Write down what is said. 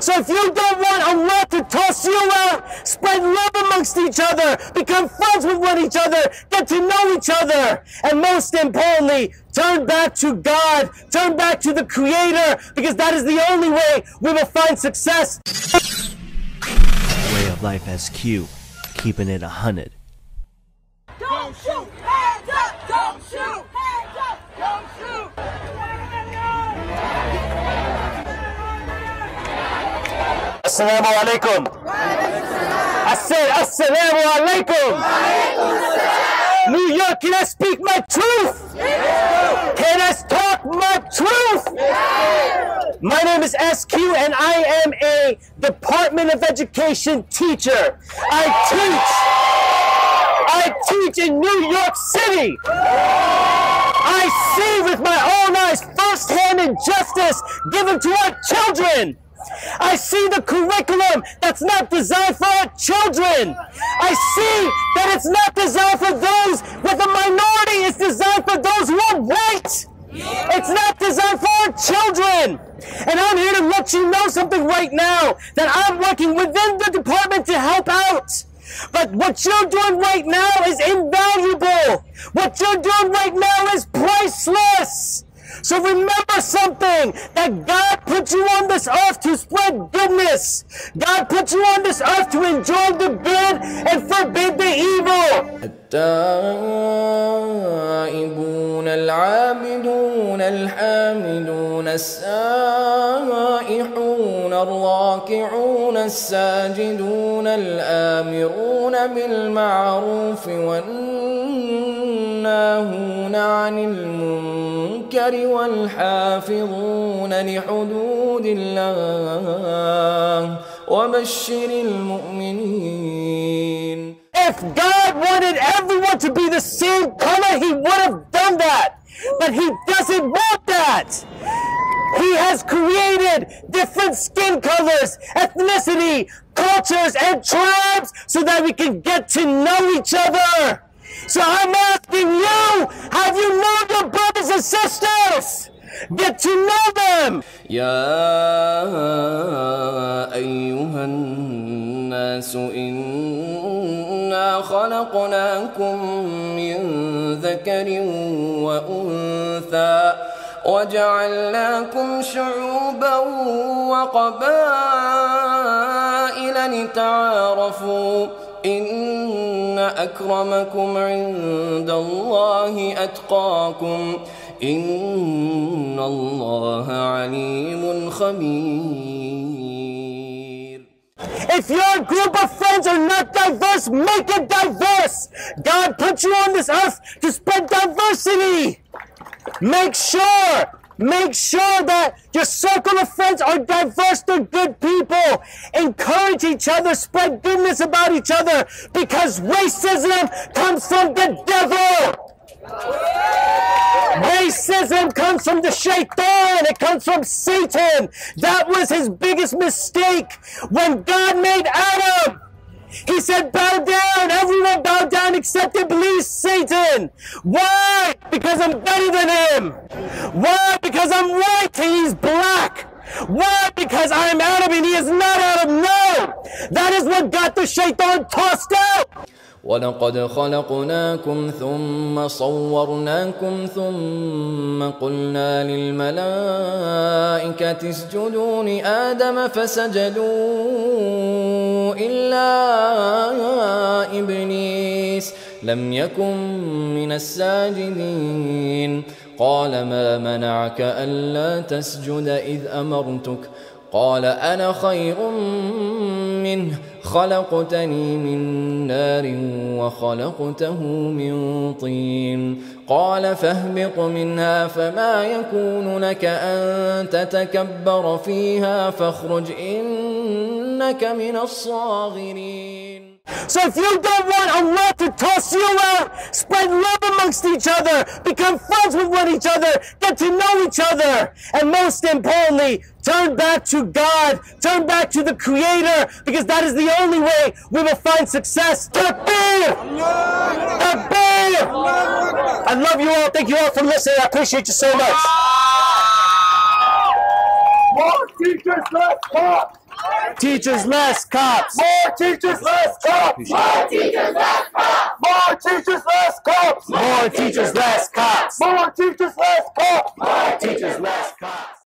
So if you don't want Allah to toss you out, spread love amongst each other, become friends with one another, get to know each other, and most importantly, turn back to God, turn back to the Creator, because that is the only way we will find success. Way of life SQ, keeping it 100. Don't shoot! Hands up! Don't shoot! Hands up! Don't shoot! Assalamu alaikum. I said assalamu alaikum. New York, can I speak my truth? Can I talk my truth? My name is SQ and I am a Department of Education teacher. I teach in New York City. I see with my own eyes firsthand injustice given to our children. I see the curriculum that's not designed for our children. I see that it's not designed for those with a minority. It's designed for those who are white. It's not designed for our children. And I'm here to let you know something right now, that I'm working within the department to help out. But what you're doing right now is invaluable. What you're doing right now is priceless. So remember something, that God put you on this earth to spread goodness. God put you on this earth to enjoy the good and forbid the evil. التائبون العابدون الحامدون السائحون الراكعون الساجدون الآمرون بالمعروف والناهون عن المنكر والحافظون لحدود الله وبشر المؤمنين. If God wanted everyone to be the same color, He would have done that. But He doesn't want that. He has created different skin colors, ethnicity, cultures, and tribes so that we can get to know each other. So I'm asking you, have you known your brothers and sisters? Get to know them. يا أيها الناس إنا خلقناكم من ذكر وأنثى وجعلناكم شعوبا وقبائل لتعارفوا إن أكرمكم عند الله أتقاكم إن الله عليم خبير. If your group of friends are not diverse, make it diverse. God put you on this earth to spread diversity. Make sure that your circle of friends are diverse, they're good people. Encourage each other, spread goodness about each other, because racism comes from the devil. Racism comes from the shaitan. It comes from Satan. That was his biggest mistake. When God made Adam, He said, bow down. Everyone bow down except Iblis, Satan. Why? Because I'm better than him. Why? Because I'm white and he's black. Why? Because I'm Adam and he is not Adam. No. That is what got the shaitan tossed out. ولقد خلقناكم ثم صورناكم ثم قلنا للملائكة اسجدوا لآدم فسجدوا إلا إبليس لم يكن من الساجدين قال ما منعك ألا تسجد إذ أمرتك قال أنا خير منه خلقتني من نار وخلقته من طين قال فاهبط منها فما يكون لك أن تتكبر فيها فاخرج إنك من الصاغرين. So if you don't want Allah to toss you out, spread love amongst each other, become friends with one another, get to know each other, and most importantly, turn back to God, turn back to the Creator, because that is the only way we will find success. Takbir! Takbir! I love you all. Thank you all for listening. I appreciate you so much. More teachers, let's talk! Teachers, less cops. More teachers, less cops. More teachers, less cops. More teachers, less cops. More teachers, less cops. More teachers, less cops. More teachers,